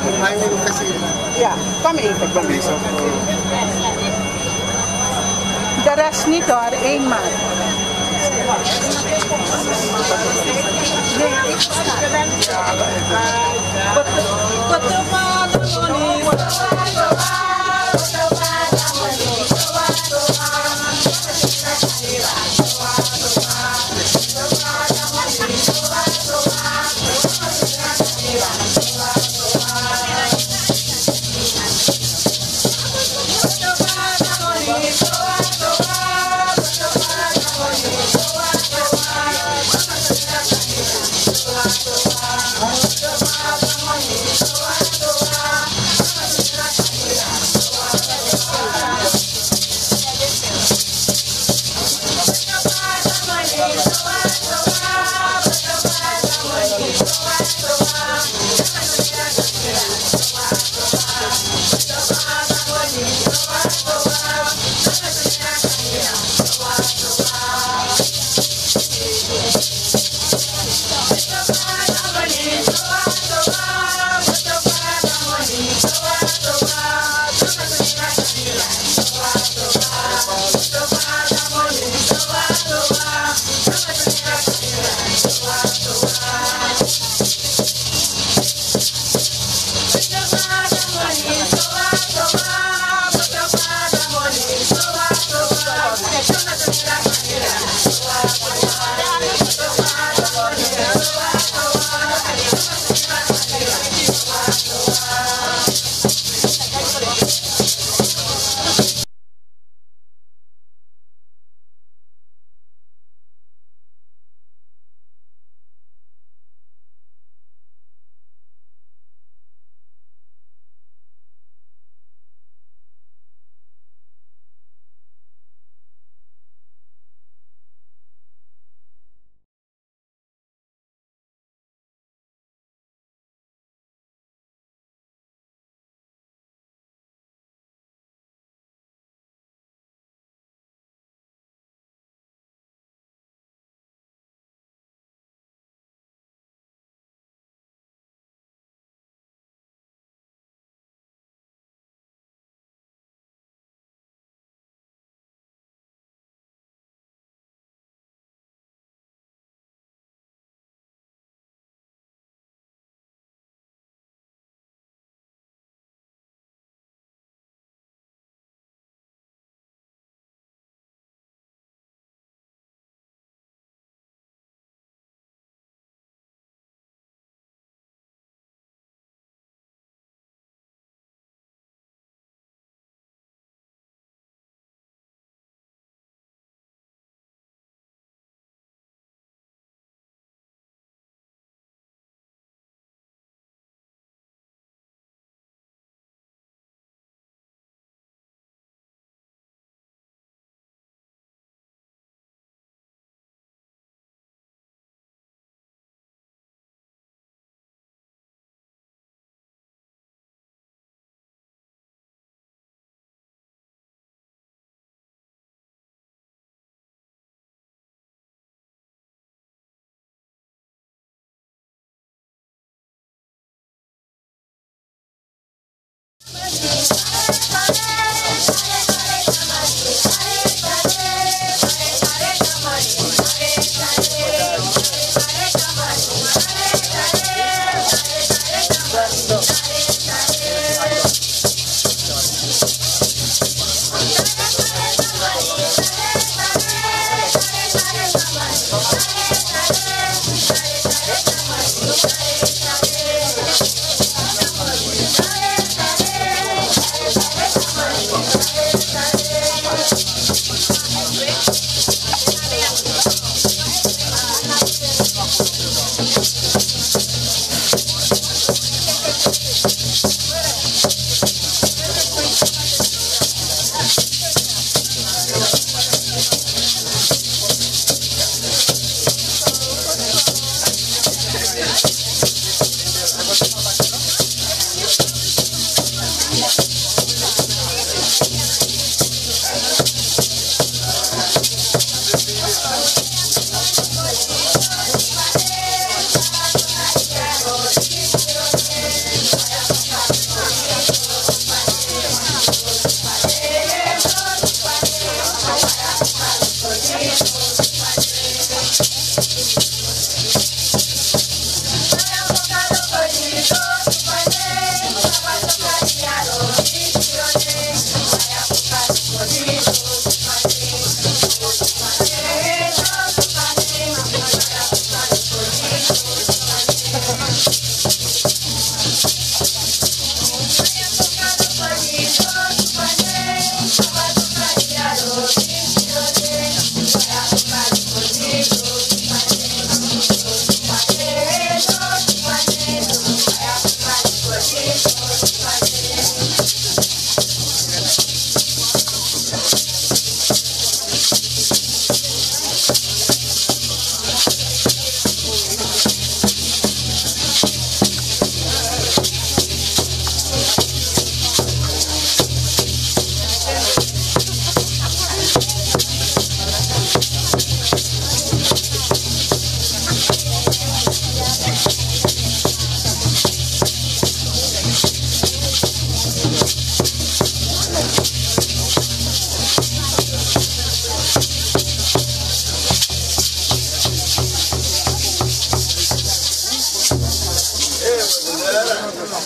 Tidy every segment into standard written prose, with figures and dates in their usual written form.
Ja, kom even. De rest niet hoor, 1 maand. Nee, ik sta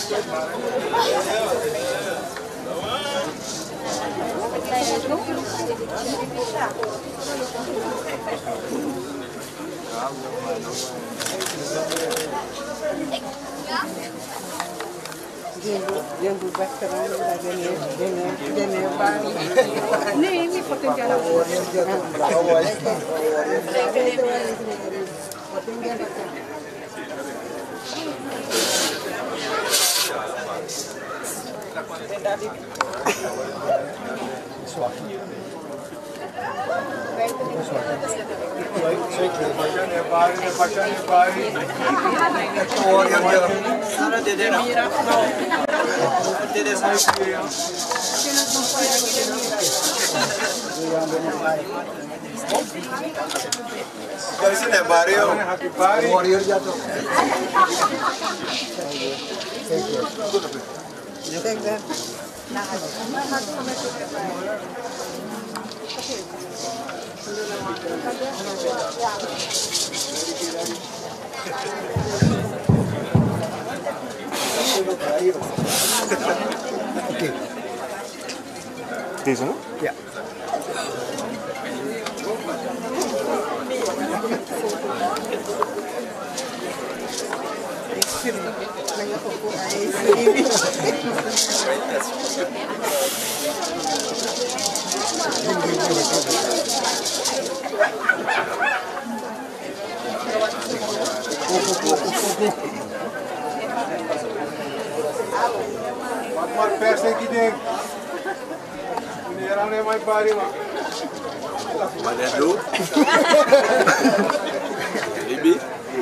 Dia buat kerana dia bari. Ni potensial aku. Sini barrio. Warrior jatuh. Deze, no? Ja. Maar pers denk ik denk. Meneer aan hem mijn bari maar. Wat dat doet? Bibi.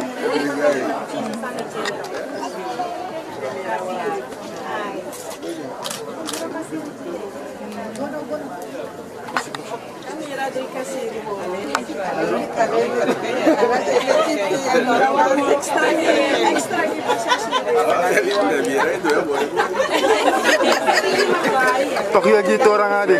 Pakai gitu orang adik.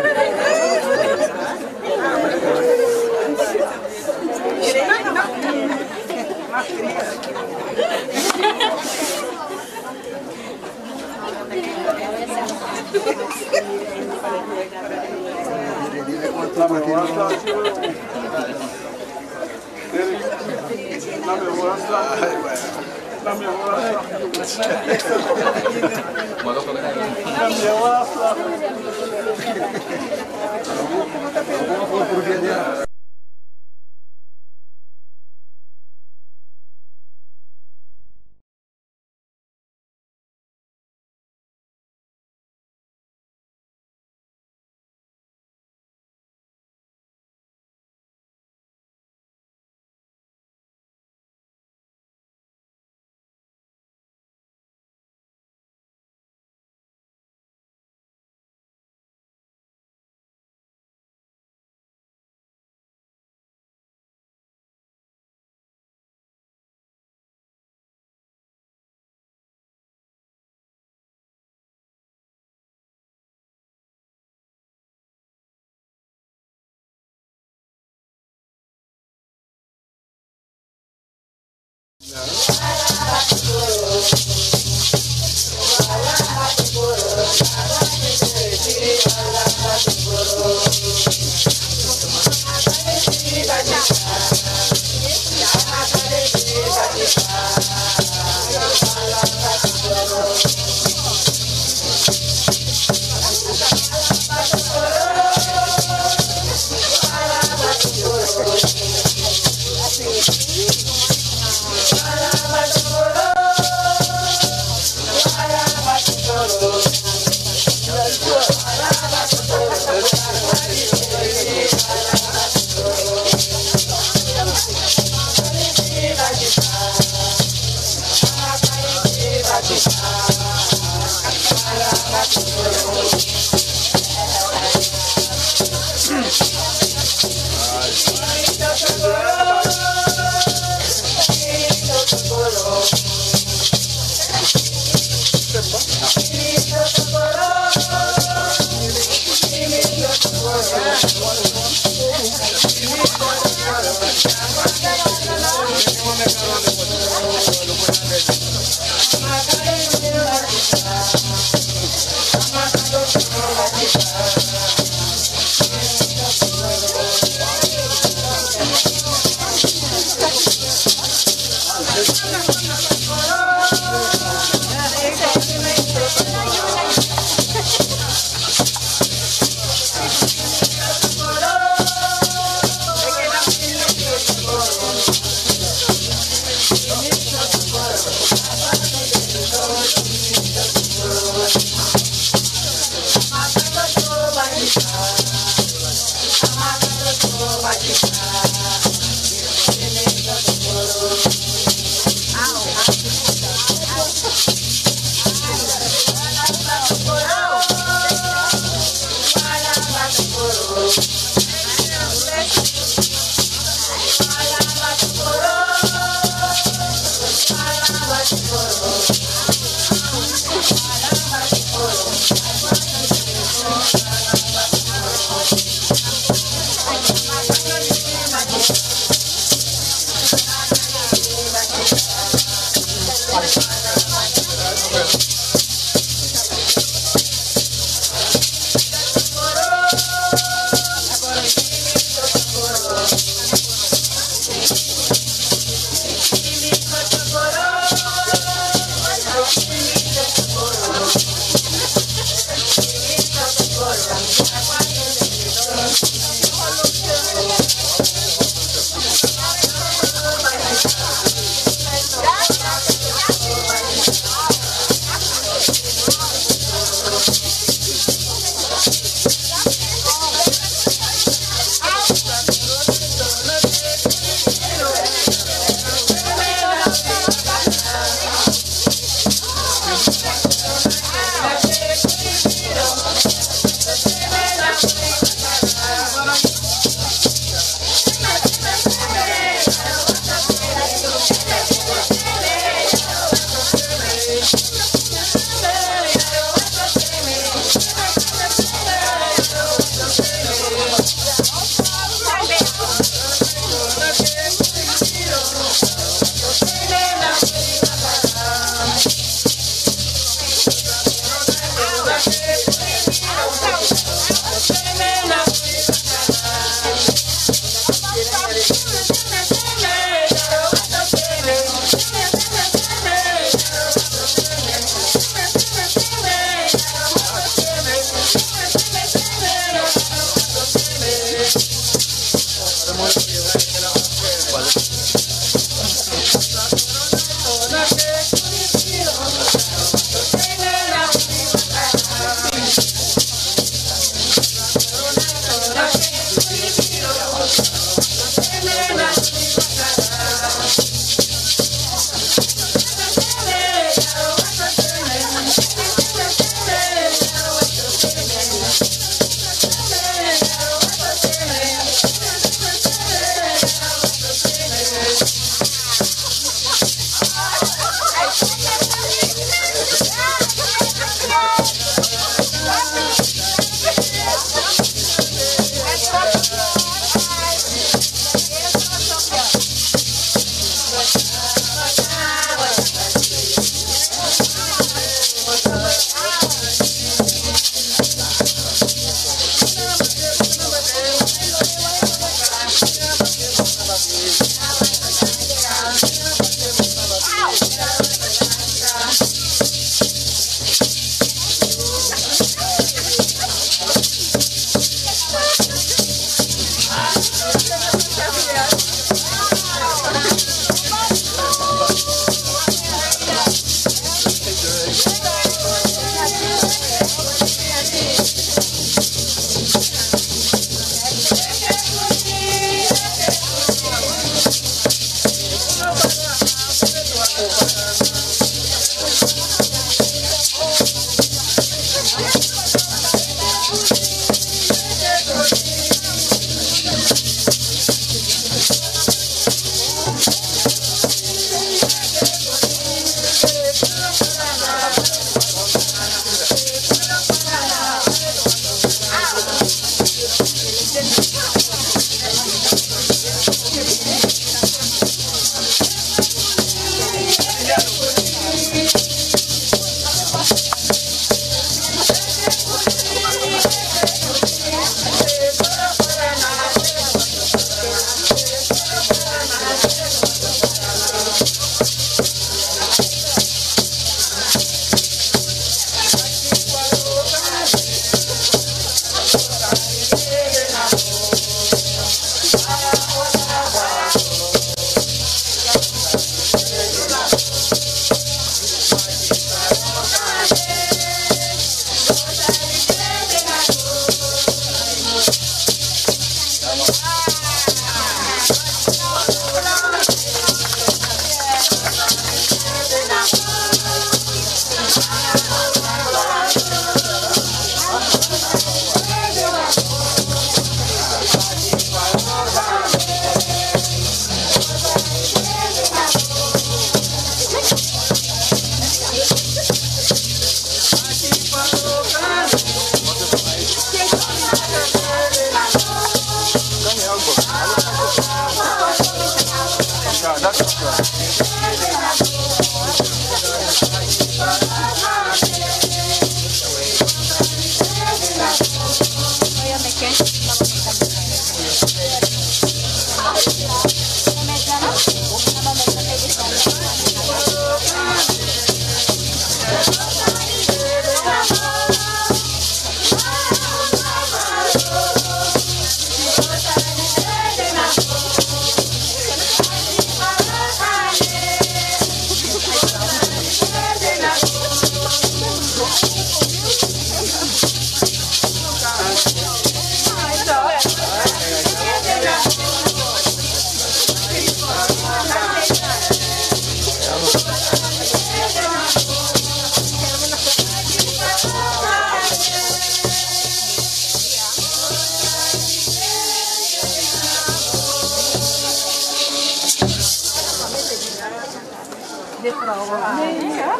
de vrouwen. Nee, ja.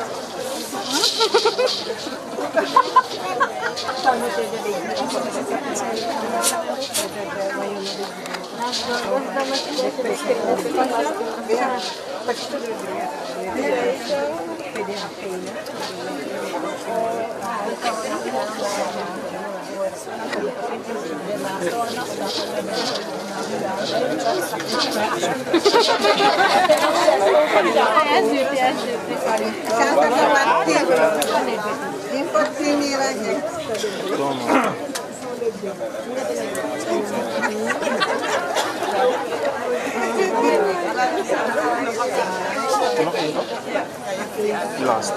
Last.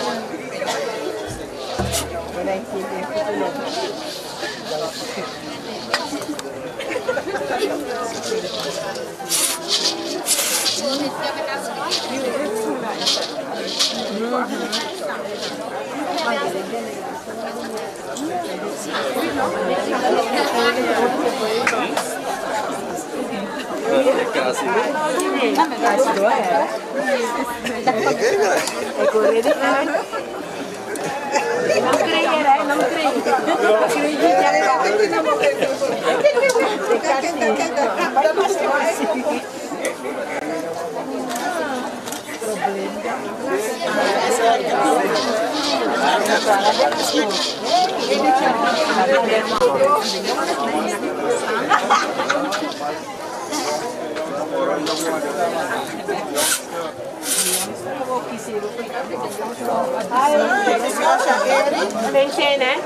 Mensen, hè?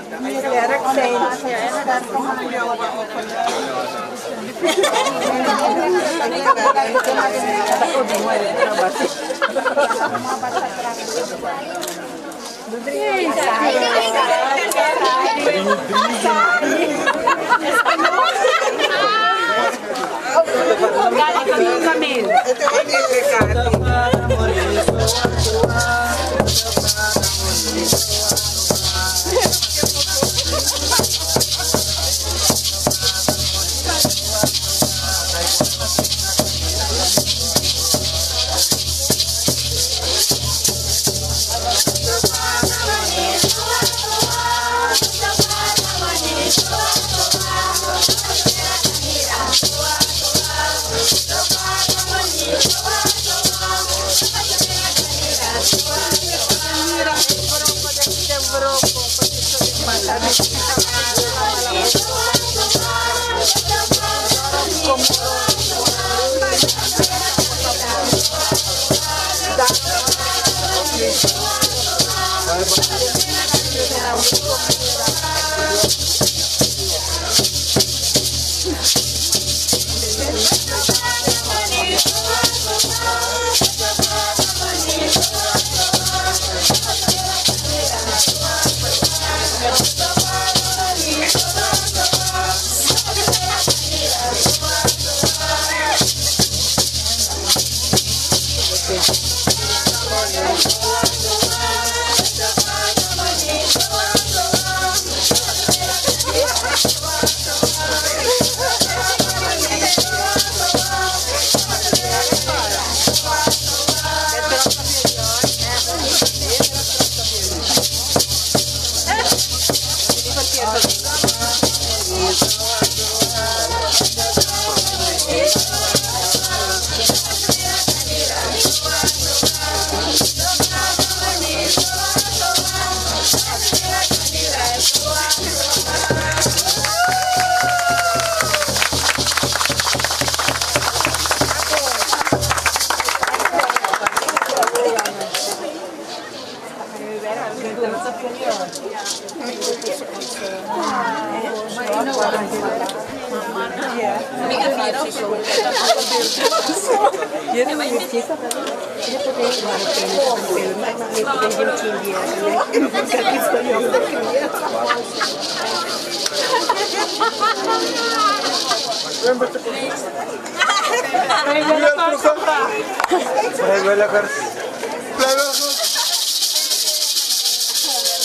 Werk zijn.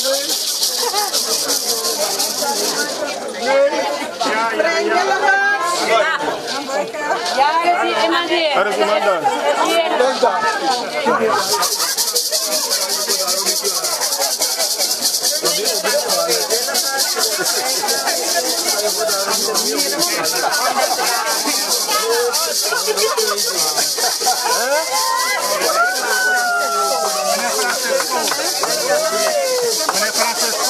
Ja, ja, ja. Ja, dat is iemand hier. Er is iemand daar. Meneer Francesco.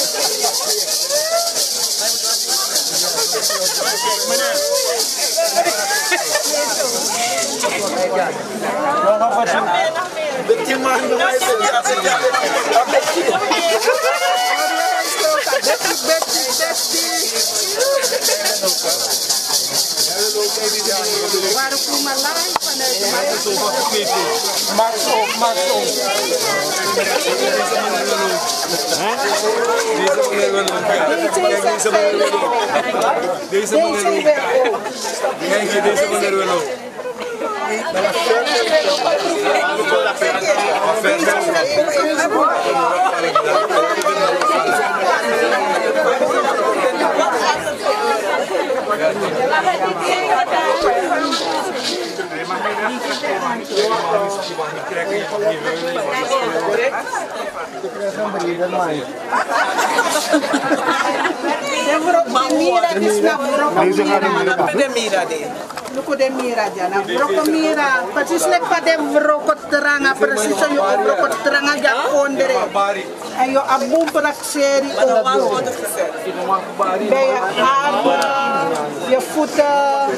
Waarom kom maar live vanuit de Max op, Max op. Deze meneer wil ook. Kijk, deze meneer wil ook. Luko de mira jana, broko mira, persis lek pada broko teranga, persis yo broko teranga jakondere. Ayo abum prakseri odo. Beya armen, je voeten.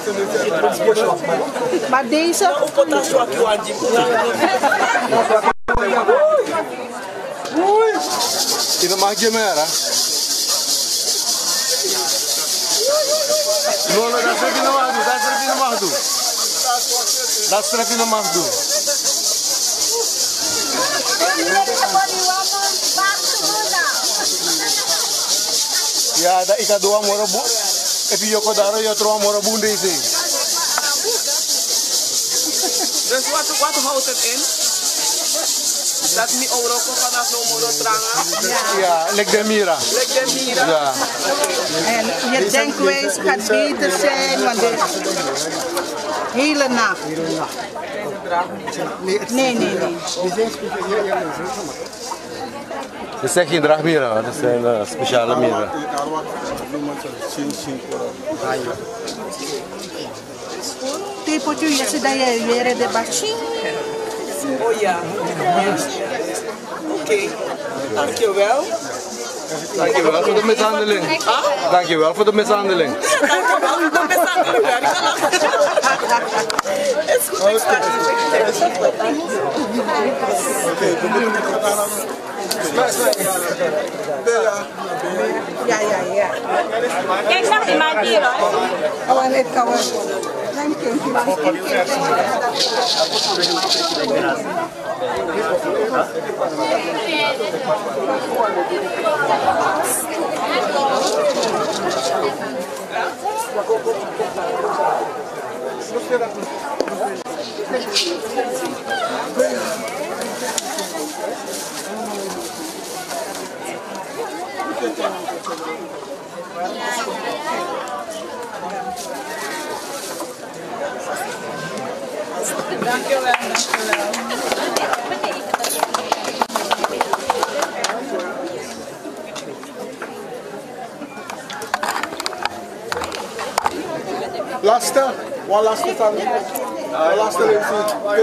Maar deze... Kita magia merah. No, das serve no Mahdu, das serve no Mahdu. Das serve no Mahdu. Ya, ada ika dua mora bu. Epi yoko daro yo troa mora bunde isi. Dus wat houdt het in? Dat niet Europa vanaf no moro tranga? Ja, lek de mira. Lek de mira. Ja. En je denkwijze gaat beter zijn, want de hele nacht. Nee. Dit zijn geen dragmira, dit zijn speciale mira. Tipo tu je se daje jere de bachi. Oh ja. Oké. Dankjewel. Dankjewel voor de mishandeling. Dankjewel voor de mishandeling. Dankjewel voor de mishandeling. Is goed, ik sta Ja. Kijk naar iemand hier hoor. Oh, en het kan wel. Dank je. Laatste, one laatste van. Laatste lezing.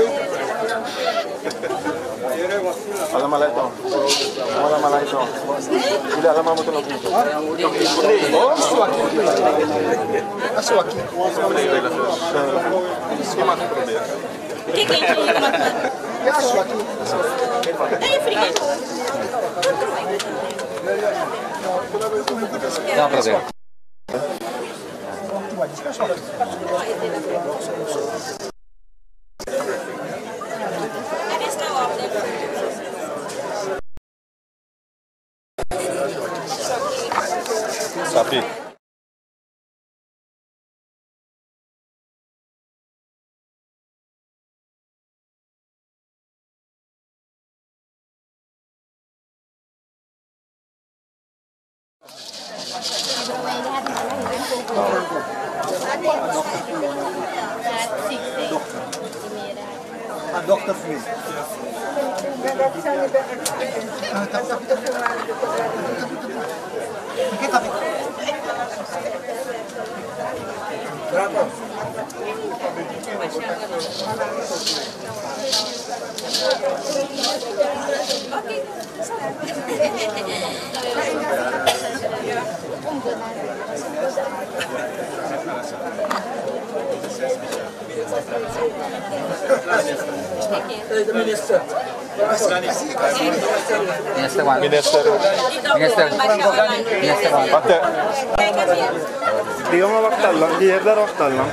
Allemaal uit dan. Allemaal uit dan. Jullie allemaal moeten nog niet. Oh, zwakkie. Zwakkie. Iemand proberen. Kijk eentje iemand. Ja, zwakkie. Nee, vriendin. Ja, probeer. Sapi. Dokter Smith. Minister. Warte. Di ka mawaktal lang. Di herder waktal lang.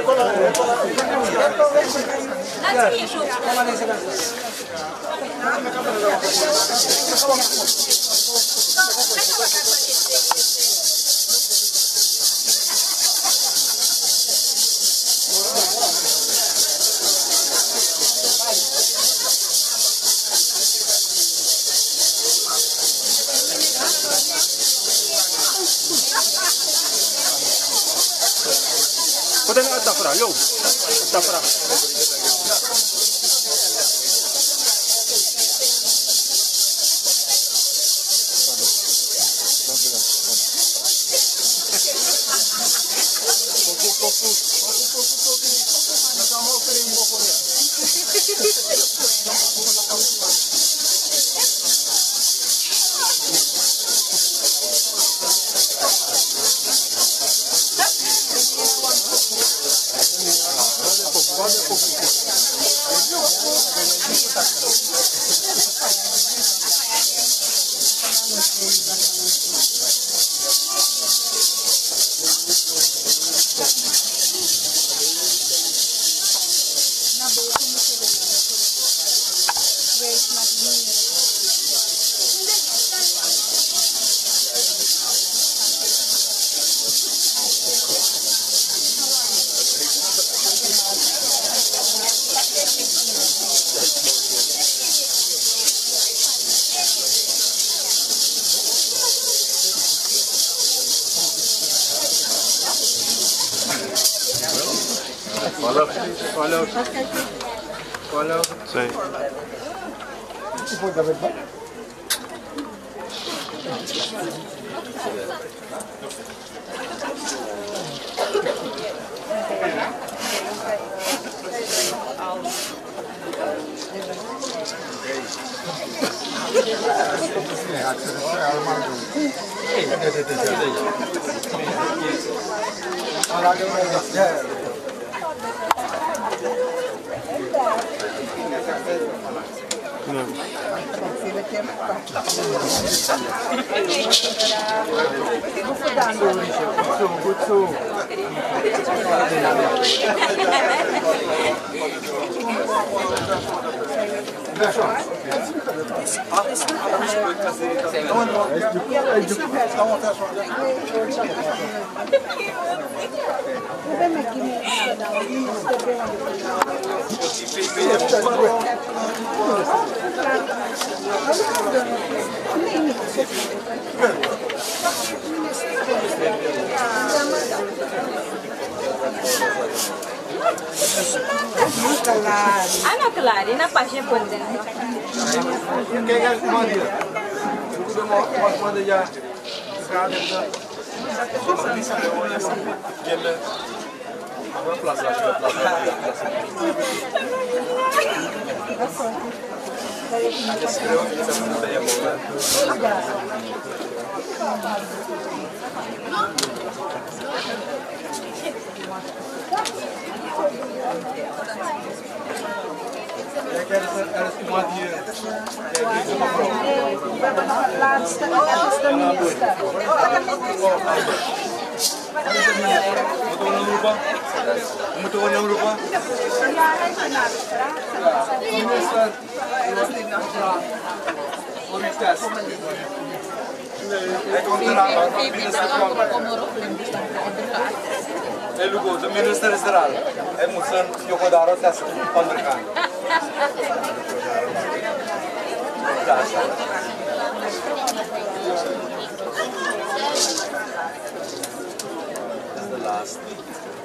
Pwede nga tafra, yo. Tafra. Follow. Say. Ano klari na pa siya po din. Kaya kumadir. Kudo mo ya. Laatste, dat is de minister. Moeten we hem roepen? Hij komt eraan. Hey Lugo, de minister is er al. Hij moet zijn Joko Daro testen van de kant. Daar staat het. Dat is de laatste.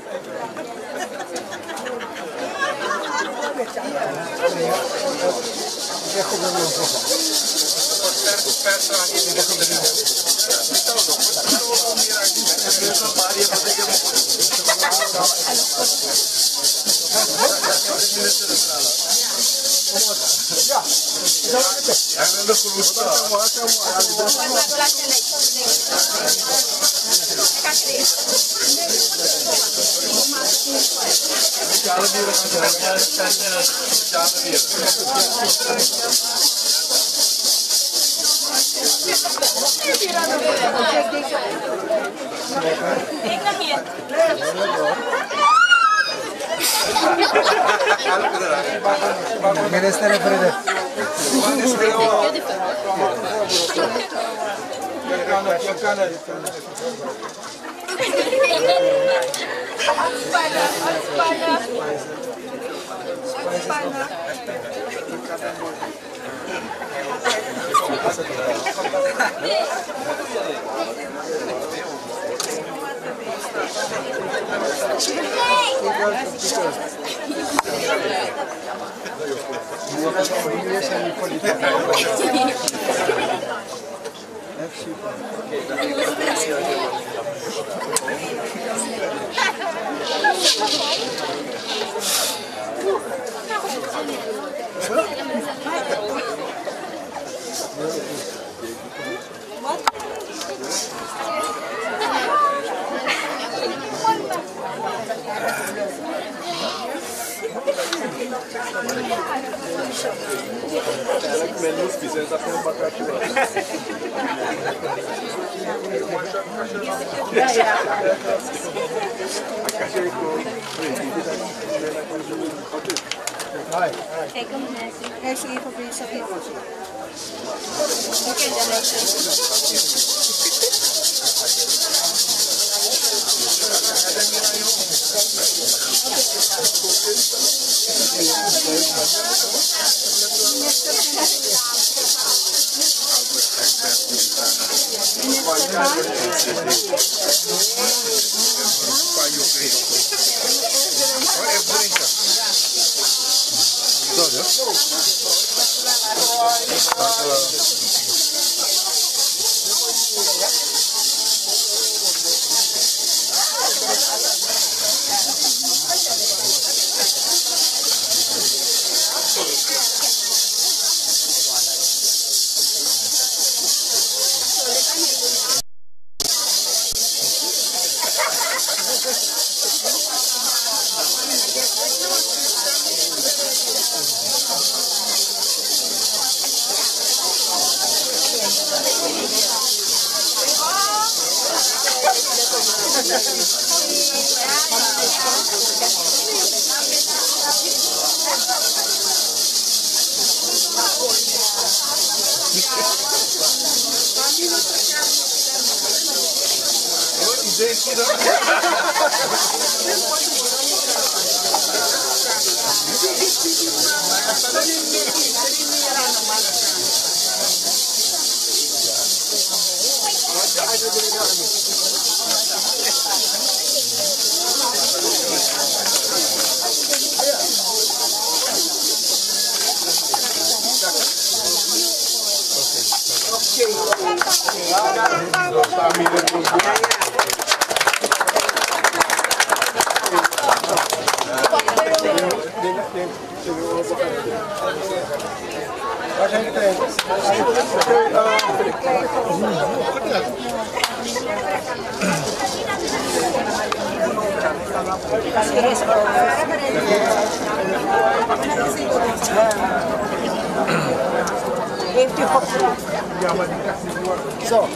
So,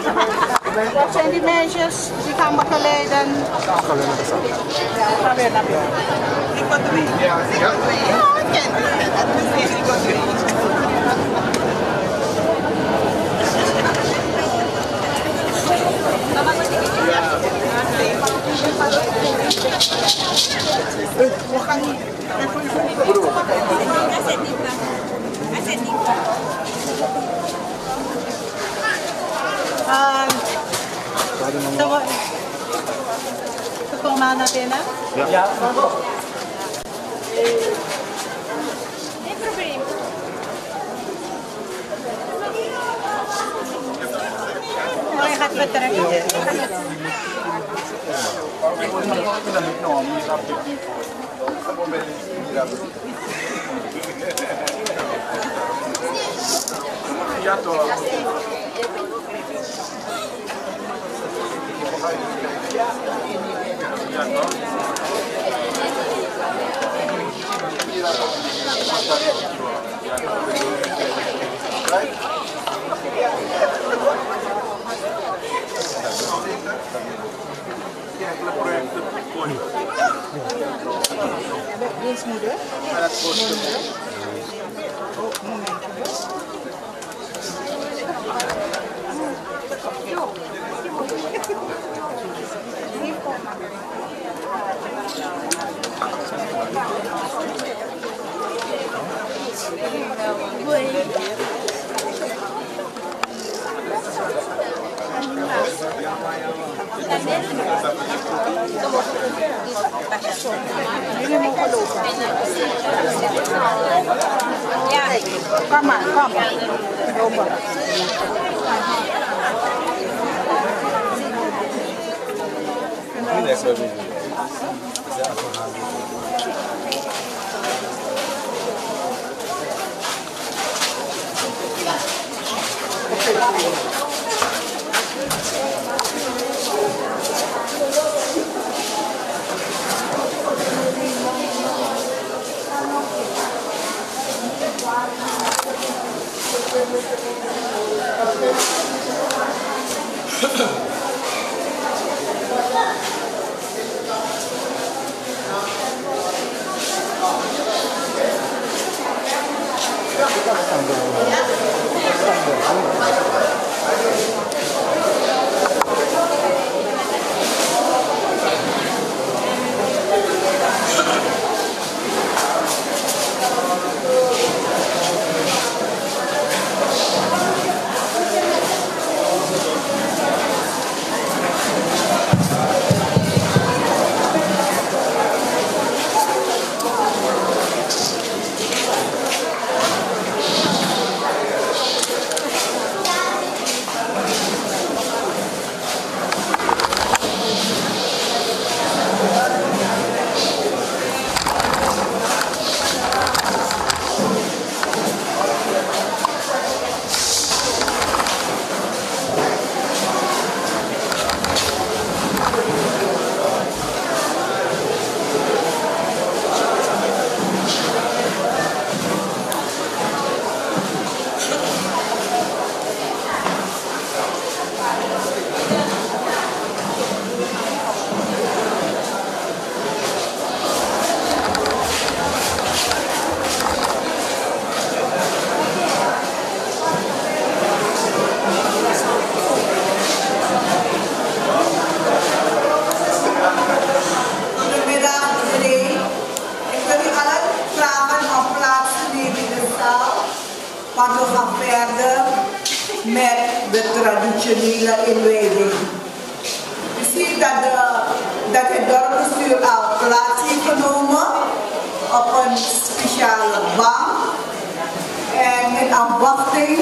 wat zijn die meisjes? Die gaan begeleiden. forma natin na? Ja. Geen probleem. Mooi gaat betrekken. Ja, toch. Dienstmoeder? Maar dat kost Jullie mogen lopen. Ja. Kom maar, kom. Lopen. Want we gaan verder met de traditionele inwijding. Je ziet dat het dorpsbestuur al plaats heeft genomen op een speciale bank. En in afwachting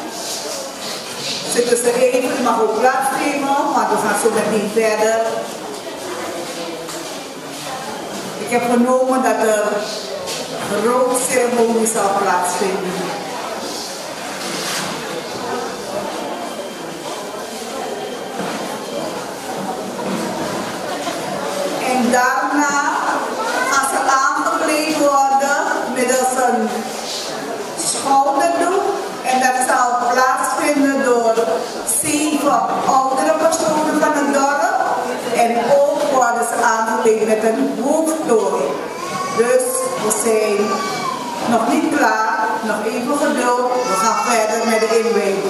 zitten ze even, mag ook plaatsnemen, maar we gaan zo meteen verder. Ik heb genomen dat er een rookceremonie zal plaatsvinden. En daarna gaan ze aangekleed worden middels een schouderdoek. En dat zal plaatsvinden door 7 oudere personen van het dorp. En ook worden ze aangekleed met een hoofddoek. Dus we zijn nog niet klaar, nog even geduld. We gaan verder met de inwijding.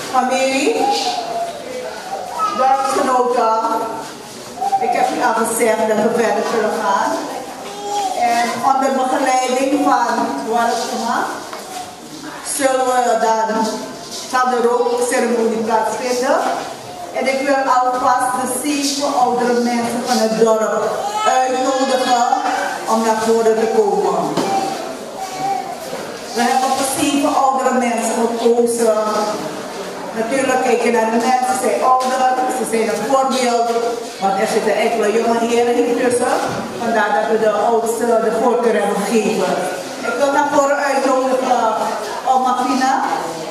Familie, dorpsgenoten, ik heb u al gezegd dat we verder zullen gaan. En onder begeleiding van Warma zal de rookceremonie plaatsvinden. En ik wil alvast de 7 oudere mensen van het dorp uitnodigen om naar voren te komen. We hebben voor 7 oudere mensen gekozen. Natuurlijk kijk je naar de mensen, ze zijn ouder, ze zijn een voorbeeld, want er zitten enkele jonge heren hier tussen. Vandaar dat we de oudste de voorkeur hebben gegeven. Ik wil naar voren uitnodigen Oma Pina,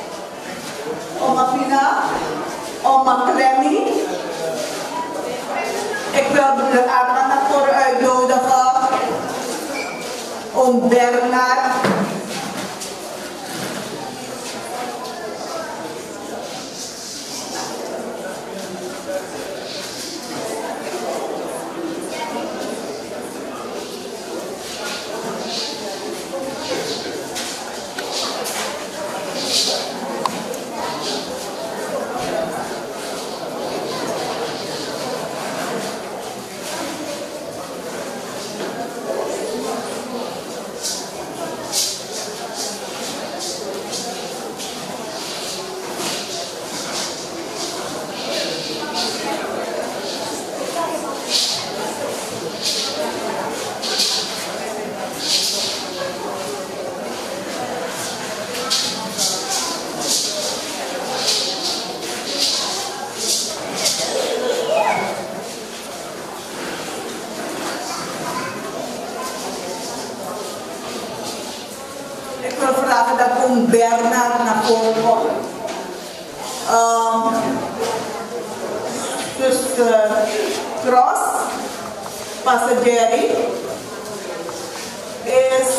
Oma Clemmy. Ik wil de Anna naar voren uitnodigen, Oom Bernard. Bernard naar voren komt. Zuster Cross, Pastor Jerry, is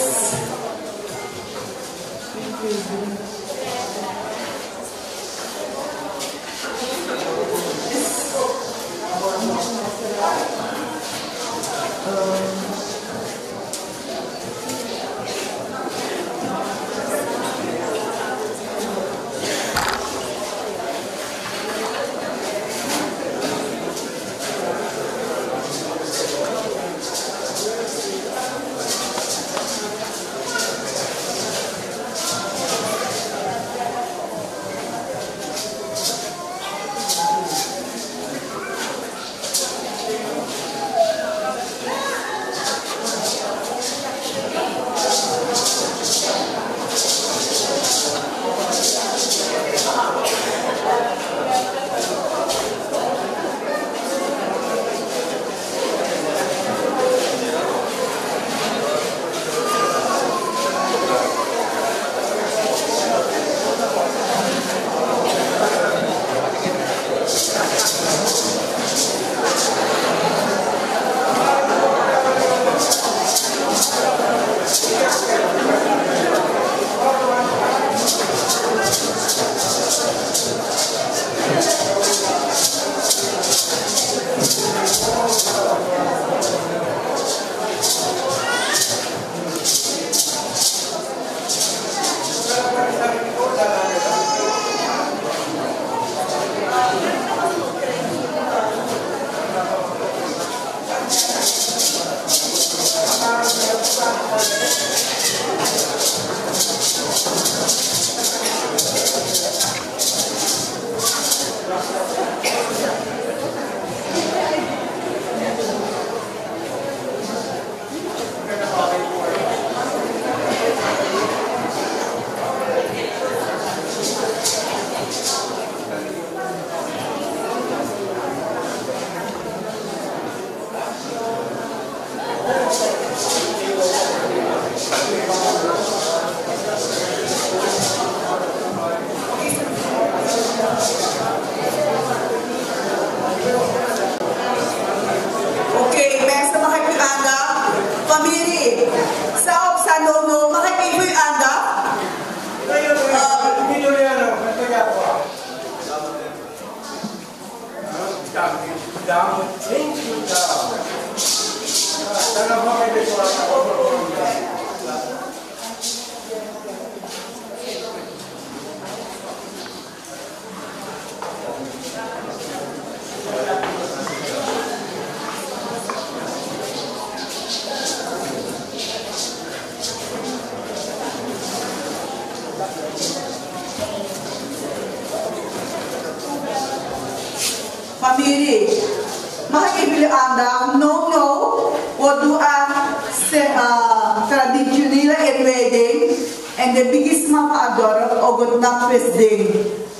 Mapiri. Mag ik even jullie aandacht? No. We doen aan traditionele inwijding. En de bigisma van het dorp ook het napfestding.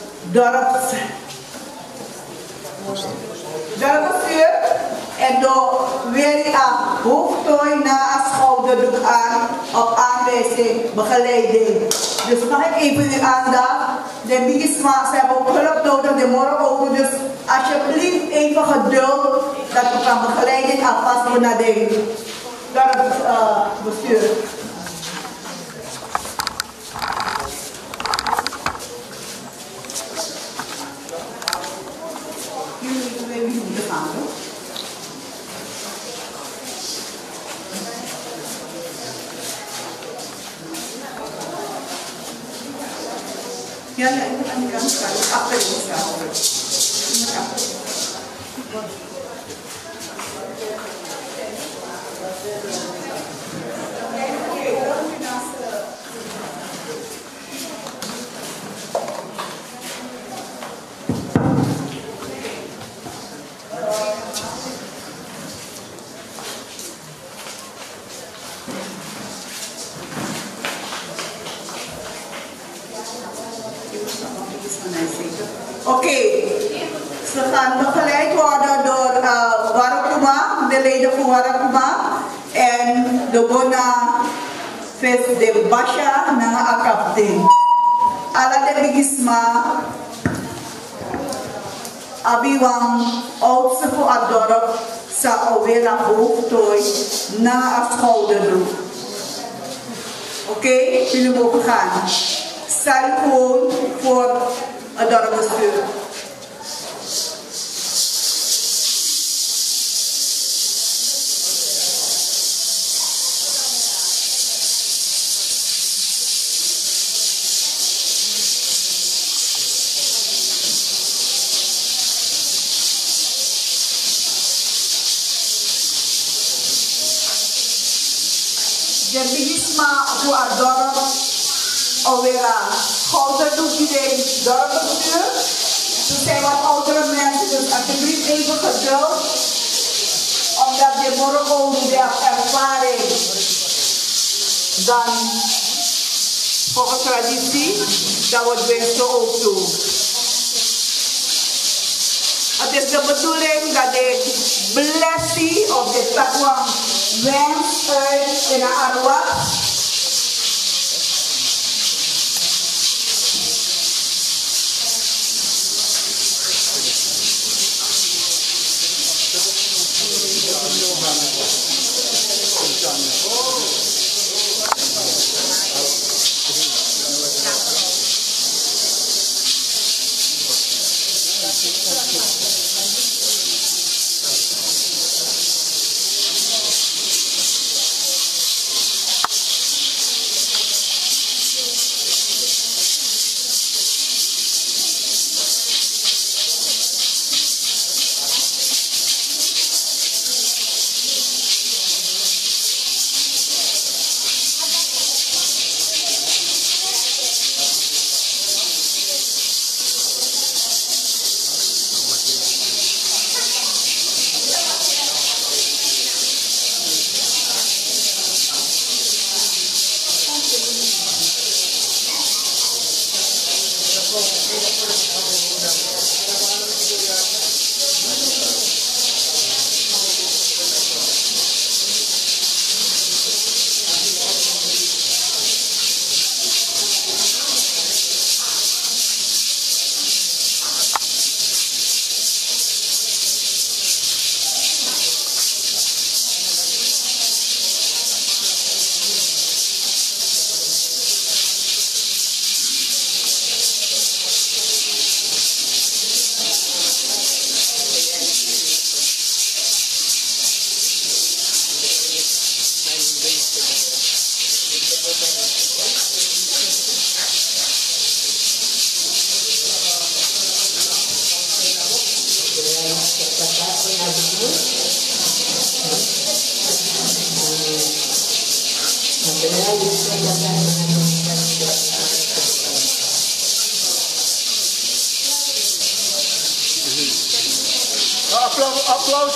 Dorpsbestuur. En door weer aan hoofdtooi na een schouderdoek aan op aanwijzing, begeleiding. Dus mag ik even uw aandacht? De bigisma, ze hebben ook hulp nodig, de morgen ook. Dus alsjeblieft even geduld dat we kan begeleiding alvast doen naar de dorpsbestuur. Jullie moeten gaan, hoor. Ja, ik moet aan de kant gaan. Achter je Oké, ze gaan begeleid worden door Warakuma, de leden van Warakuma en de Bona Fes de Basha na Akapting. Ala de Bigisma, Abiwang, oudste voor het dorp, sa alweer naar hoofdtooi na het schouderdoek. Oké, jullie mogen gaan. Stel gewoon voor het dorpsbestuur. De bigisma voor het dorp alweer schouderdoek iedereen dorpsbestuur. Er zijn wat oudere mensen, dus alsjeblieft even geduld. Omdat je morgen ook de ervaring dan volgens traditie, dat wordt wensen ook toe. Het is de bedoeling dat de blessing of de takwa wens uit in de arwa. Applaus.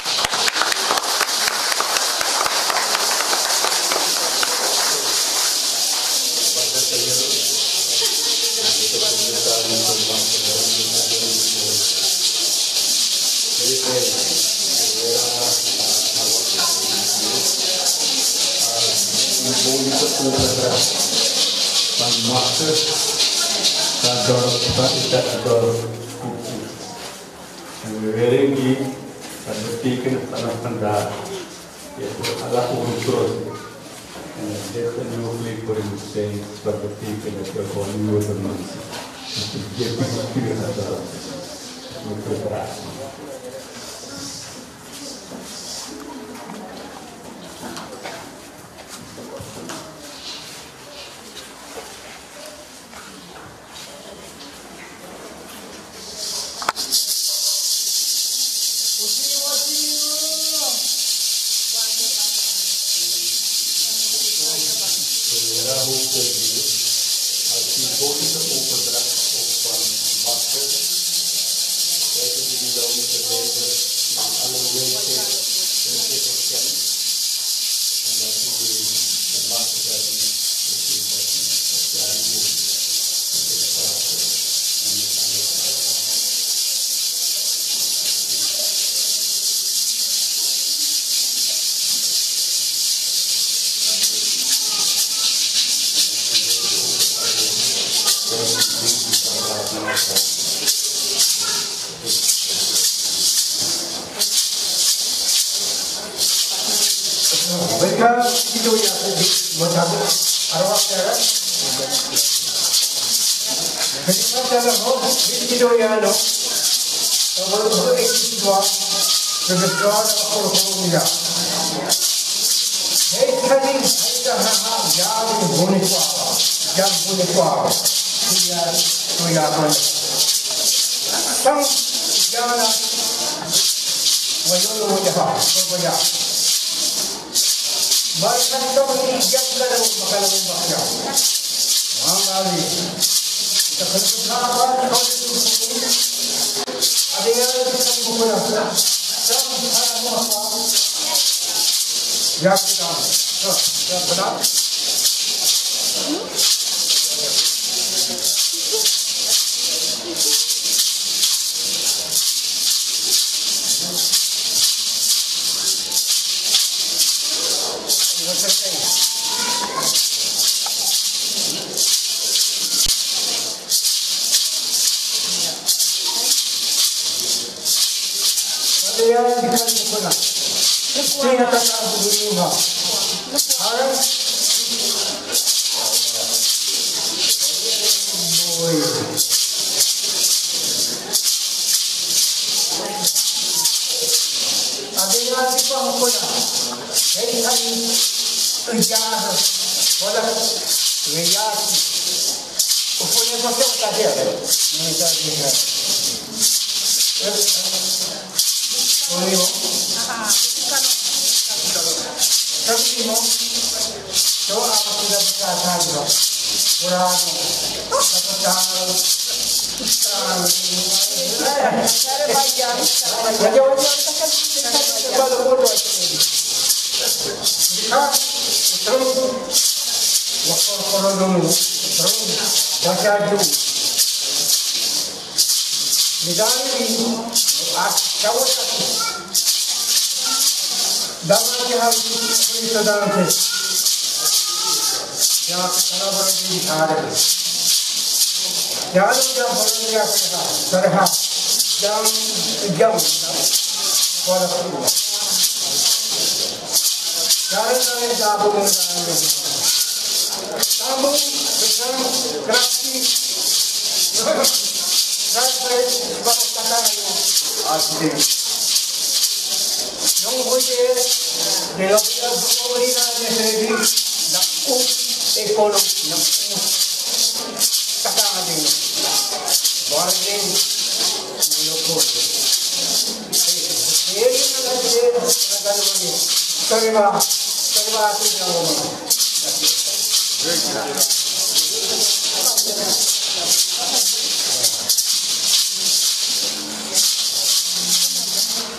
Master ador kita tidak ador wearing di pendidikan tanah tanda yaitu adalah unsur dan nuklir berinsen seperti pendidikan new termasuk jadi pikir ada nuklir. Mereka itu yang macam arwah cara. Jadi macam apa? Itu yang ada. Kalau itu dua, kedua orang dia. Hei kali kita ham jangan boleh kuat, jangan boleh kuat. Dia tu yang apa? Sang jangan. Wajar wajar, wajar. Mereka kita menginjak dalam makanan bahagia. Manggali kita berdoa kalau itu ada yang kita bukan sama apa ya kita benar. Yang dikali bukan, sehingga tak begini mah. Harus, boy. Ada yang dipang bukan, jadi kami kerja, walau reaksi, upaya macam tadi ada, misalnya. Boleh mo? Sabi mo, so ako sila magkasal mo. Murano, kapatang, Dalam hal ini sedang yang kita beri ada. Jangan jam berniaga serha jam pada semua. Jangan sampai jauh dengan tamu besar kerasi. Saya berkata asli. Yang boleh dilakukan pemerintah negeri nak ekonomi nak kata ada barang monopol. Ini adalah terima kasih yang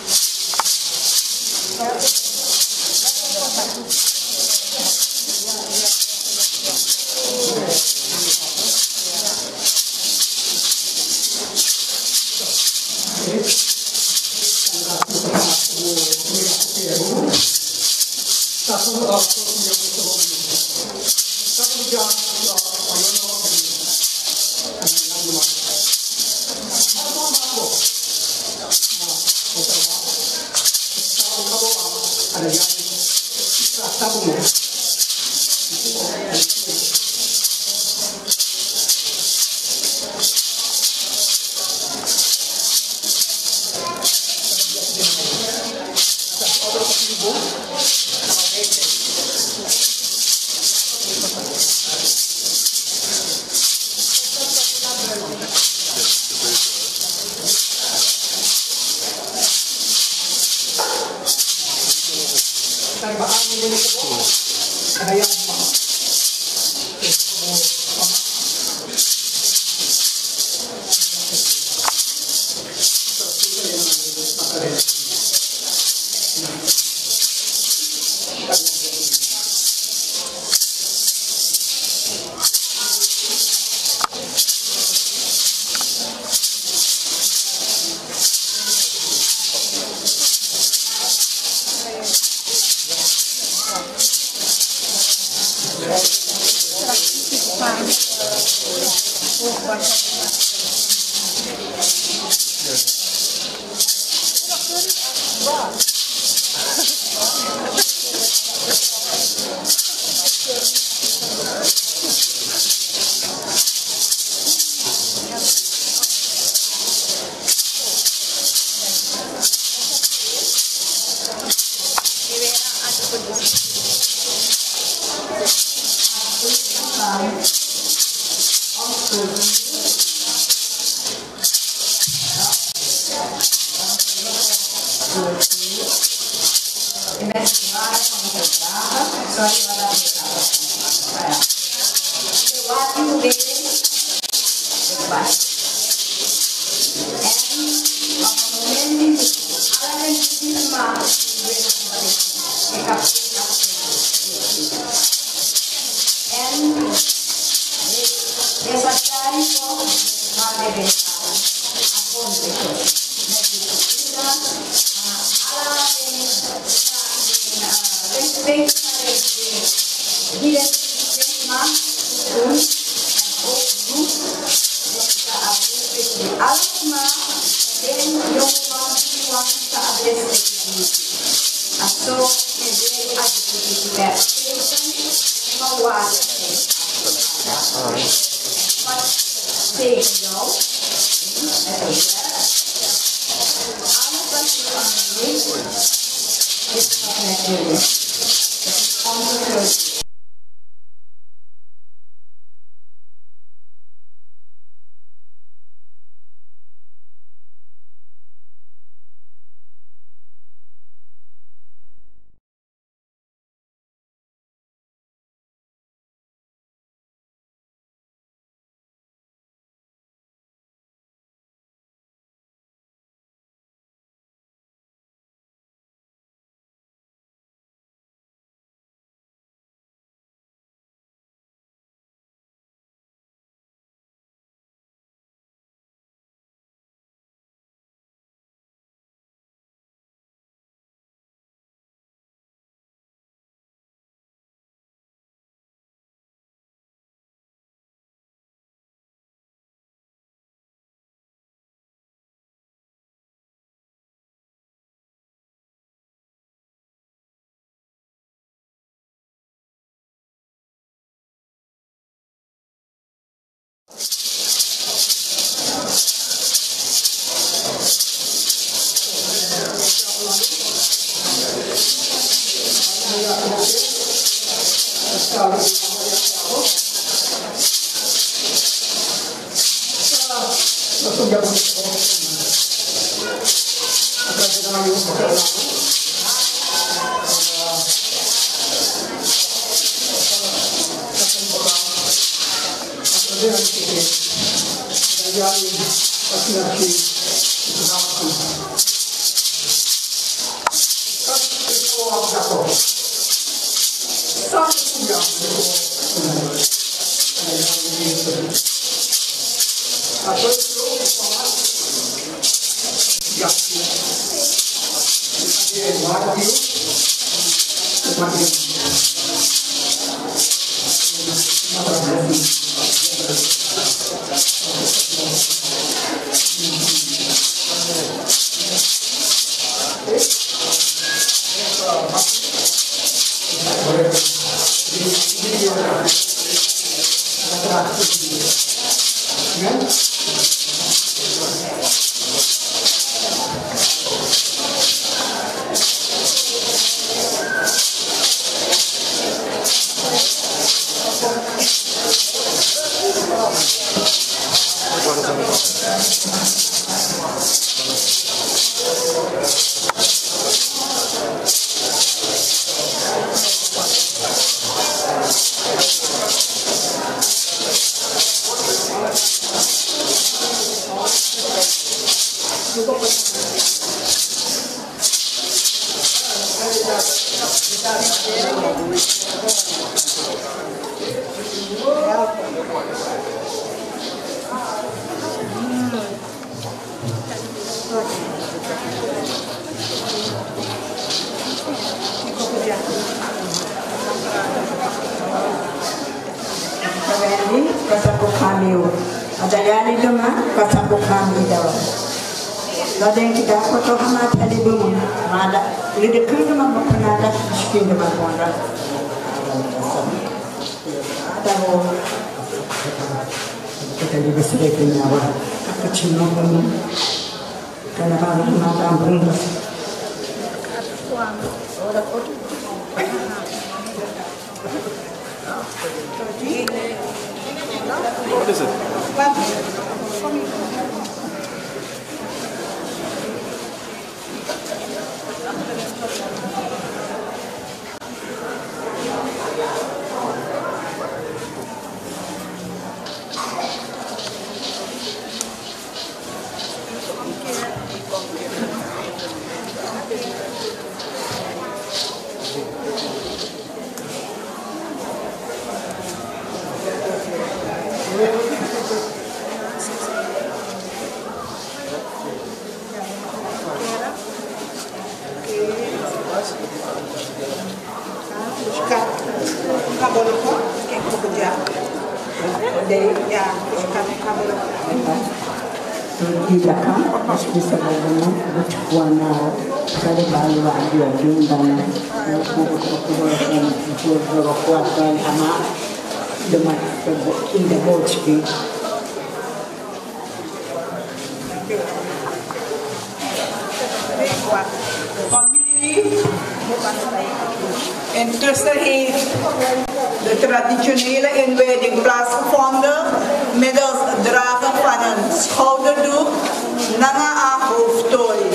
Kasako kami ada yang itu mah kasako kami dah. Ada yang kita foto sama tadi dulu. Ada lihat kerja mah pernah ada skin mah pernah. Tahu kita lihat sedikit nyawa kecil pun karena kalau nak ambil What is it? di belakang bisa bagaimana bercuana saya baru ada diundang kuasa sama dengan indah bocki Intussen heeft de traditionele inwijding plaatsgevonden middels het dragen van een schouderdoek naar een hoofdtooi.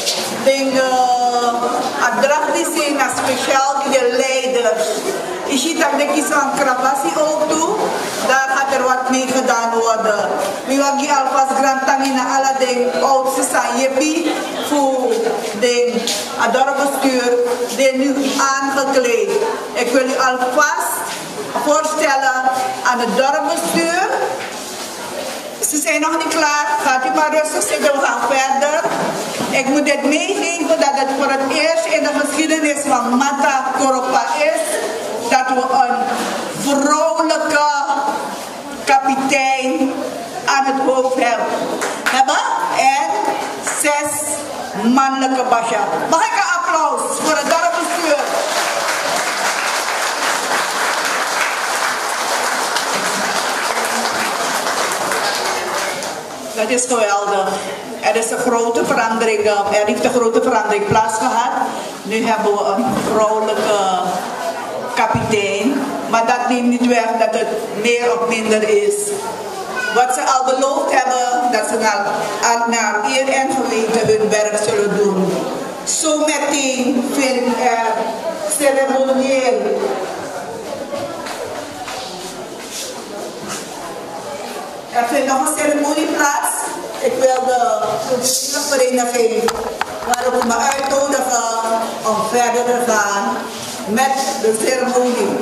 Het dragdiscipline is speciaal voor de leiders. Je ziet dat de kies van Krabassi ook toe, daar gaat er wat mee gedaan worden. We gaan alvast grantang in alle dingen oudste Sanjepi voor de dorpsbestuur die nu aangekleed. Ik wil u alvast voorstellen aan het dorpsbestuur. Ze zijn nog niet klaar, gaat u maar rustig zitten, we gaan verder. Ik moet dit meegeven dat het voor het eerst in de geschiedenis van Mata Koropa is dat we een vrouwelijke kapitein aan het hoofd hebben en 6 mannelijke basja. Mag ik een applaus voor het dorpsbestuur? Dat is geweldig. Er is een grote verandering, er heeft een grote verandering plaatsgehad. Nu hebben we een vrouwelijke kapitein, maar dat neemt niet weg dat het meer of minder is. Wat ze al beloofd hebben, dat ze naar eer en geweten hun werk zullen doen. Zometeen vindt er ceremonieel er vindt nog een ceremonie plaats. Ik wil de culturele vereniging waarop me uitnodigen om verder te gaan met de ceremonie.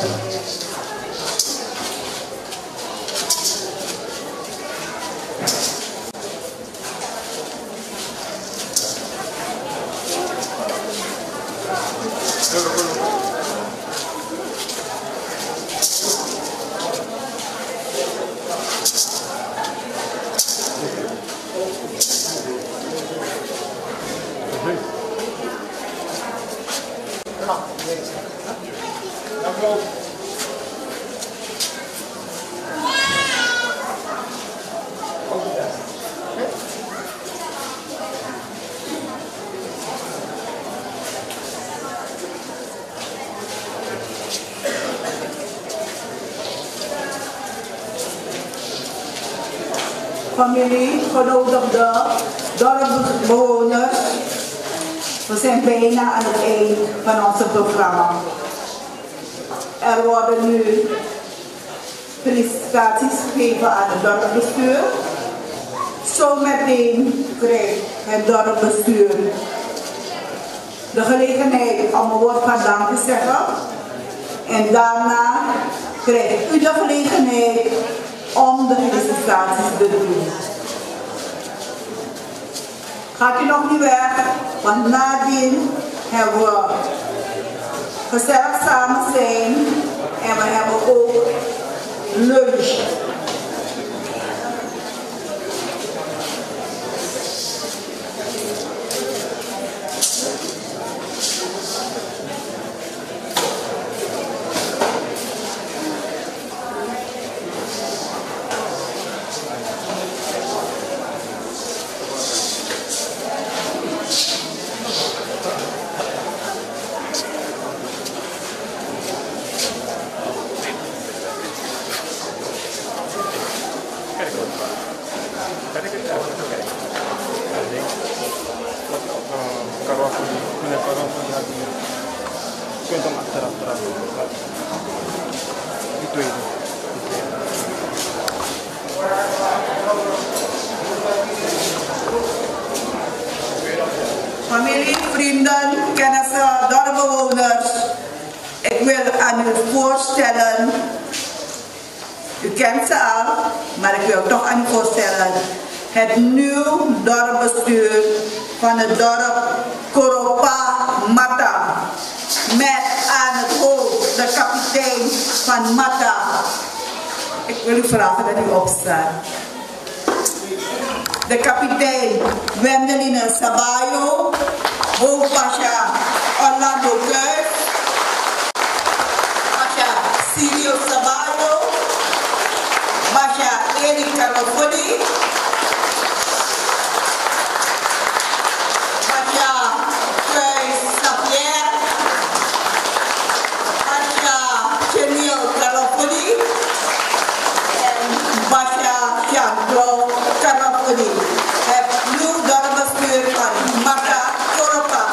Familie, genodigde dorpsbewoners, we zijn bijna aan het eind van ons programma. Er worden nu felicitaties gegeven aan het dorpsbestuur. Zometeen krijgt het dorpsbestuur de gelegenheid om een woord van dank te zeggen. En daarna krijgt u de gelegenheid om de felicitaties te doen. Gaat u nog niet weg, want nadien hebben we gezellig samen zijn en we hebben ook lunch. Familie, vrienden, kennissen, dorpsbewoners. Ik wil aan u voorstellen, u kent ze al, maar ik wil toch aan u voorstellen, het nieuw dorpsbestuur van het dorp Koropa Mata. Met aan het hoofd de kapitein van Mata. Ik wil u vragen dat u opstaat. De kapitein Wendeline Sabayo, hoofdpasja Orlando Kuijs, pasja Sirio Sabayo, pasja Erik Carlofoni, pasja Kuijs Sapier, pasja Chenil Carlofoni en pasja Jean-Claude Carlofoni. Het nieuw dorpsbestuur van Mata Koropa.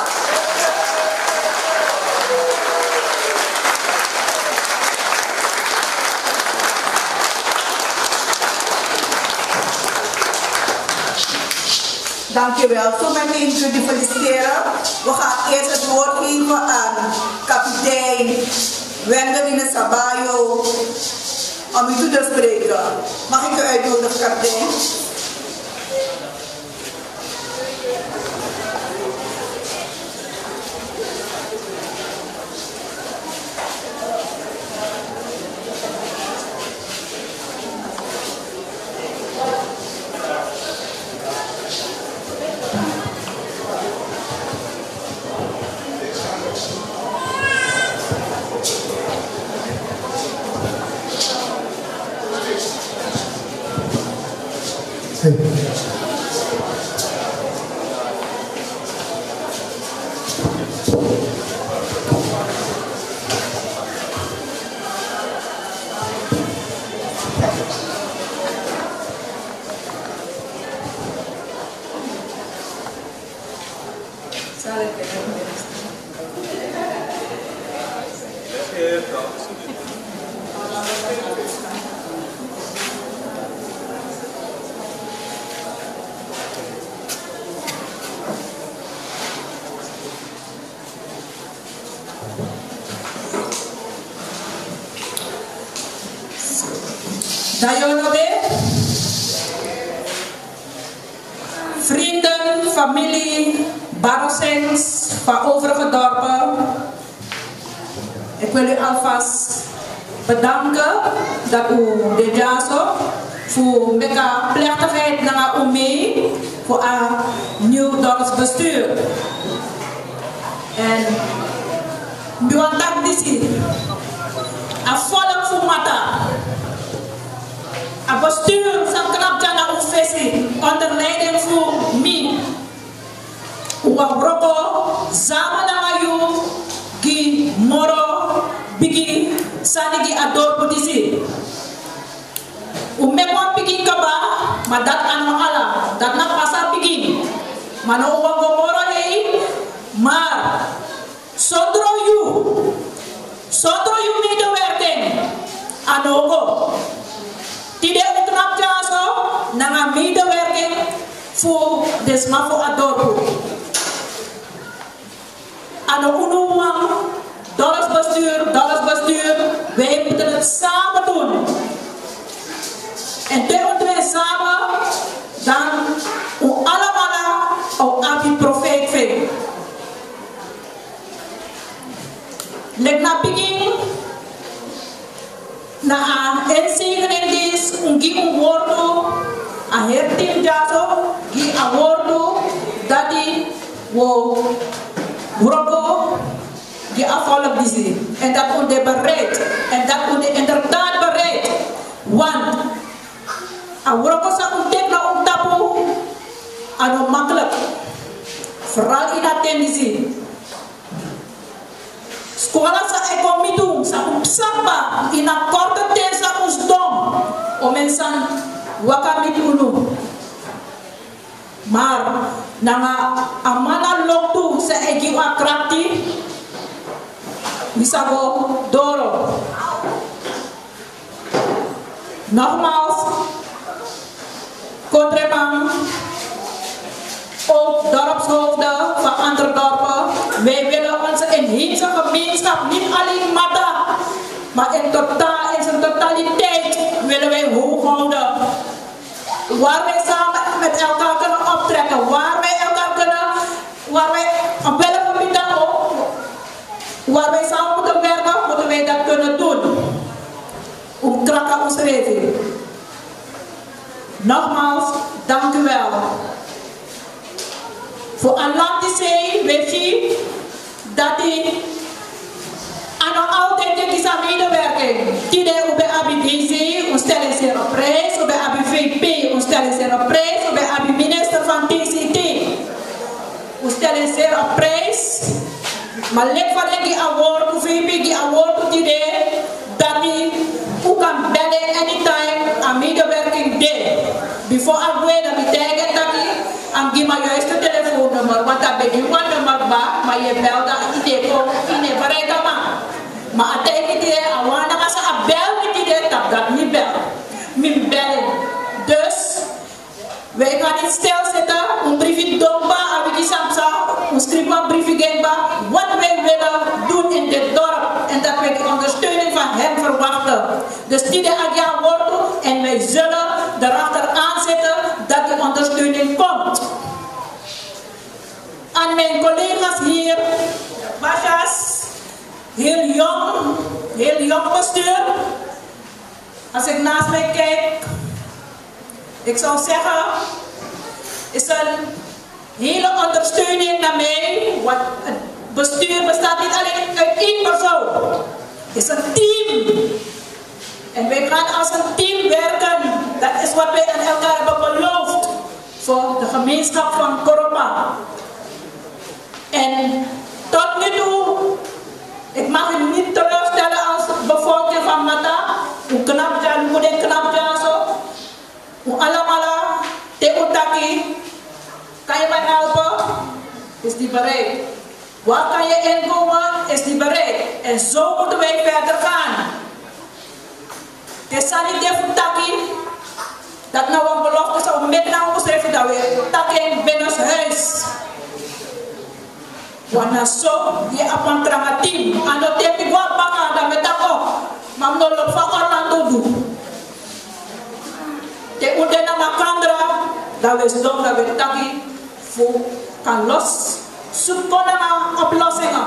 Dankjewel. Zo meteen jullie feliciteren. We gaan eerst het woord geven aan kapitein Wendeline Sabayo om u toe te spreken. Mag ik u uitnodigen, kapitein? Dayonobe, vrienden, familie, Barosens van overige dorpen. Ik wil u alvast bedanken dat u dit jaar zo voor meka plechtigheid naar u mee voor een nieuw dorpsbestuur. En buantak disi, a volk voor mata. Het bestuur van Knapjana Oefessie onder leiding van mij. Uwabroko, Zamanamayu, Gi Moro, Bigi, Sanigi Ador Potisi. Umekwa Bigi Kaba, maar dat aan ala, dat na pasa Bigi. Maar no Uwago Moro hei, maar Sondro you medewerking, Anogo. Tidak knap jaso, nanga medewerking voor desma voor adorpo. Ano unuwang dorpsbestuur, wij moeten het samen doen. En terwijl wij samen, dan u allemaal ook abi profeet vindt. Lek na begin. Na a enseigning is un woordo a hertim jaso gi a woordo dati wo brogo gi a volk disi en dat onde bereid en dat onde inderdaad bereid want a brogo sa untek na untapu ano makkelijk vooral in attendisi. Sekolah sa ekomitung sa sapa ina korte te sa usdom o mensan wakamit ulu. Maar nanga amana loktu sa egiwa krati misago doro. Nogmaals, Kodrepang, ook dorpshoofden van andere dorpen. Wij willen onze inheemse gemeenschap niet alleen Mata, maar in zijn totaliteit willen wij hoog houden. Waar wij samen met elkaar kunnen optrekken, waar wij op welk gebied dan ook, waar wij samen moeten werken, moeten wij dat kunnen doen. Om krakken ons reden. Nogmaals, dank u wel. Voor een land te zijn, weet je, dat die aan altijd de samenwerking. Die op ABDC, ons stellen ze op prijs, op ABVP, ons stellen ze op prijs, op AB minister van TCT. Ons stellen ze op prijs. Maar lek van die award, of VP die award die dat die ook kan bellen anytime aan medewerking deed. Before I go dat betekent dat ik aan die maar juiste telefoonnummer, want dat ben je een nummer maar je belt dat idee komt in een bereik maar uiteindelijk die awana als ze bel met die dat niet bel. Min bellen. Dus wij gaan niet stilzitten, een briefje domba, abiki samsa, een schrijven briefje genba, wat wij willen doen in dit dorp en dat wij de ondersteuning van hem verwachten. Dus die agja worden en wij zullen erachter aanzetten dat die ondersteuning komt. Aan mijn collega's hier, Basjas, heel jong bestuur. Als ik naast mij kijk, ik zou zeggen, is een hele ondersteuning naar mij. Want het bestuur bestaat niet alleen uit één persoon. Het is een team. En wij gaan als een team werken. Dat is wat wij aan elkaar hebben beloofd. Voor de gemeenschap van Koropa. En tot nu toe, ik mag u niet teleurstellen als bevolking van Mata. Hoe knap Jan, hoe dit knap Jan zo. Hoe allemaal, te utaki. Kan je mij helpen? Is die bereid? Waar kan je inkomen? Is die bereid? En zo moeten wij verder gaan. Het is niet de utaki. Dat nou een belofte zou met nou beschrijven dat we utaki binnen huis. Wana so ye apang team ano te pigwa baka da metako mamno lo fa Orlando du Dat we doen dat we taki voor kan los zoeken naar oplossingen.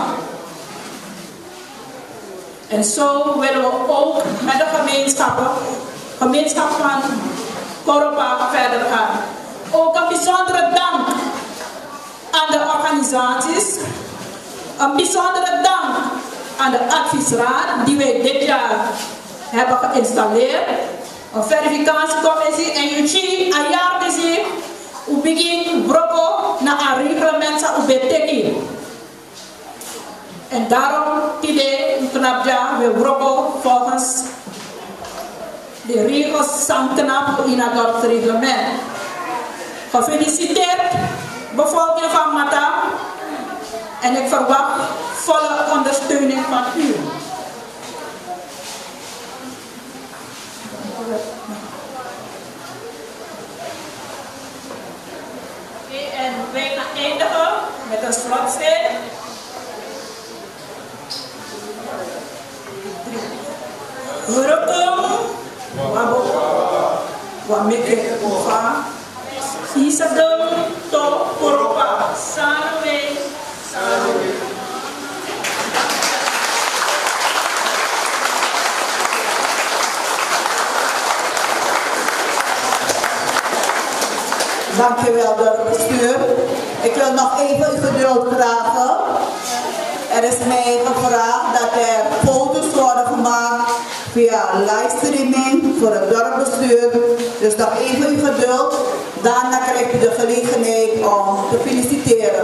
En zo willen we ook met de gemeenschap van Koropa verder gaan. Ook een bijzondere dank aan de organisaties, een bijzondere dank aan de adviesraad die wij dit jaar hebben geïnstalleerd. Een verificatiecommissie en jullie een jaar gezien, we beginnen broko naar een reglement op beteken. En daarom idee knapja we broko volgens de regels knap in het reglement. Gefeliciteerd bevolking van Mata en ik verwacht volle ondersteuning van u. En wij gaan eindigen met een slotzin. Welkom, wameke ofa, isadom to Koropa, sanuwe. Dankjewel, bestuur. Ik wil nog even uw geduld vragen. Er is mij gevraagd dat er foto's worden gemaakt via livestreaming voor het dorpsbestuur. Dus nog even uw geduld. Daarna krijgt u de gelegenheid om te feliciteren.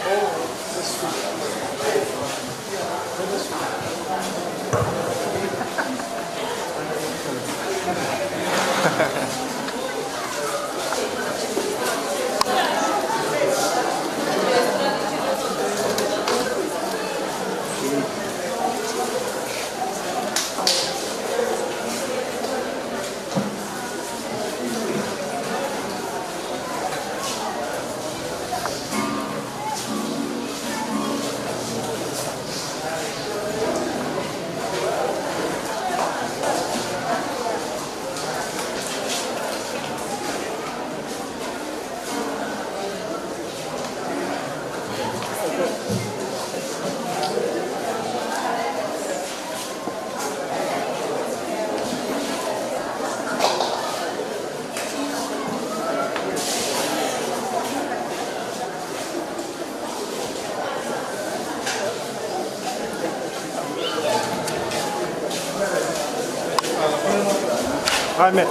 Met.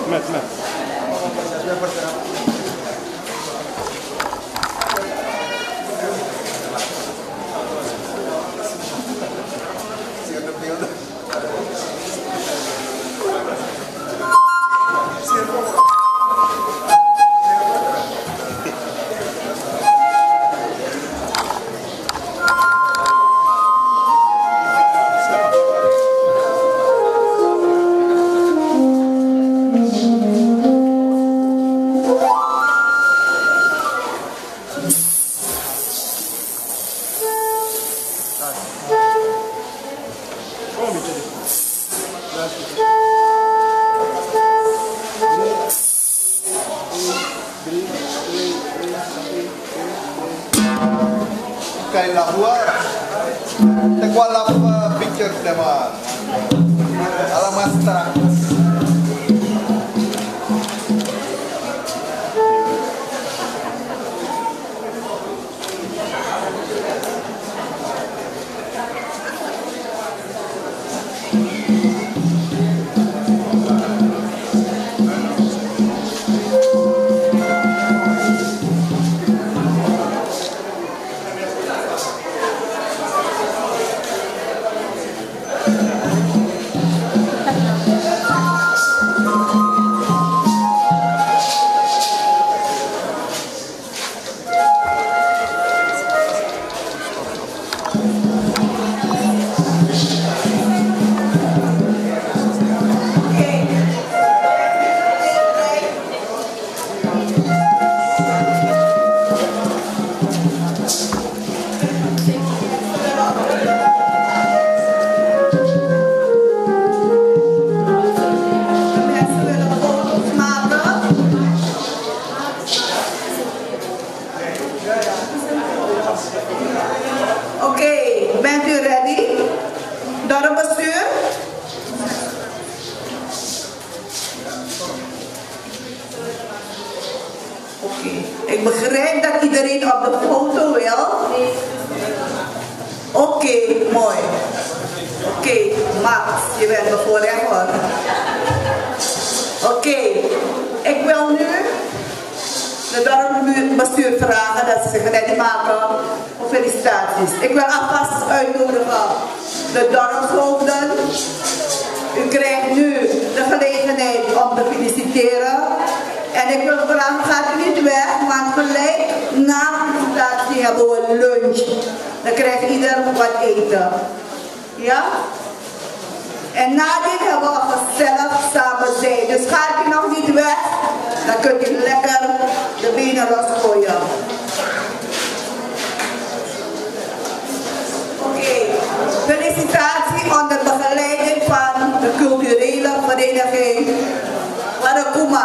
Kay Lahua, tegwalap picture tema, alamat terang. Oké, mooi. Oké, Max, je bent bevoorrecht hoor. Oké, ik wil nu de dorpsbestuur vragen dat ze zich ready maken voor felicitaties. Ik wil alvast uitnodigen de dorpshoofden. U krijgt nu de gelegenheid om te feliciteren. En ik wil vragen, gaat u niet weg, want gelijk na de felicitatie hebben we lunch. Dan krijgt ieder wat eten. Ja? En na dit hebben we gezellig samen zijn. Dus gaat u nog niet weg, dan kunt u lekker de benen losgooien. Oké, felicitatie onder begeleiding van de culturele vereniging Warakuma.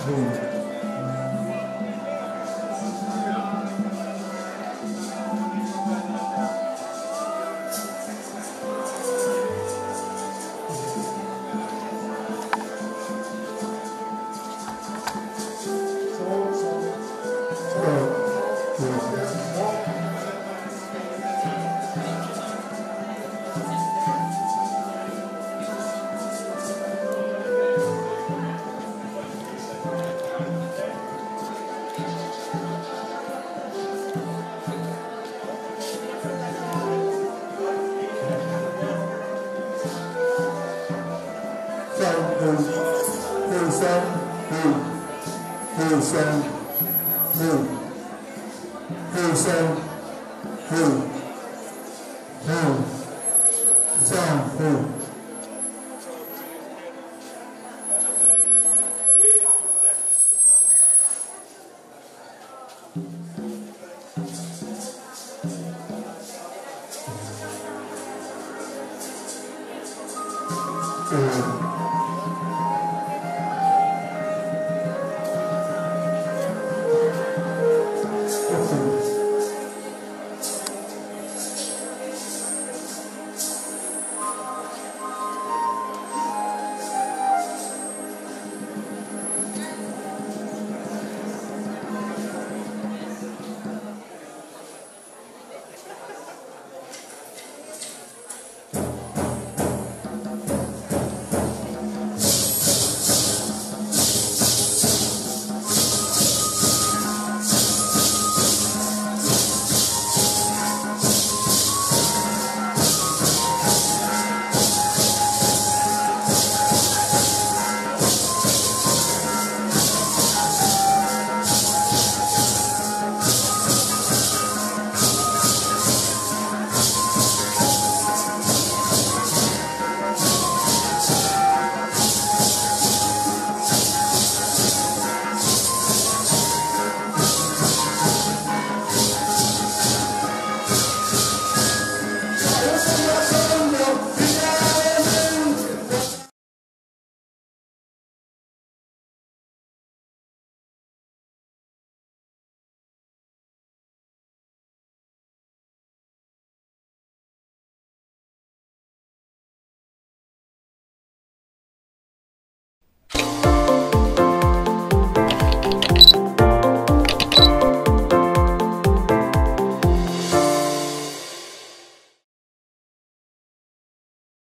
Thank you.